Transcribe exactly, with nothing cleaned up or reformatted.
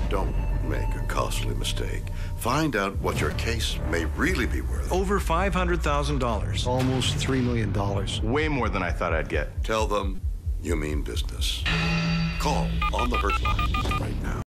Don't make a costly mistake. Find out what your case may really be worth. Over five hundred thousand dollars. Almost three million dollars. Way more than I thought I'd get. Tell them you mean business. Call on the Hurt Line right now.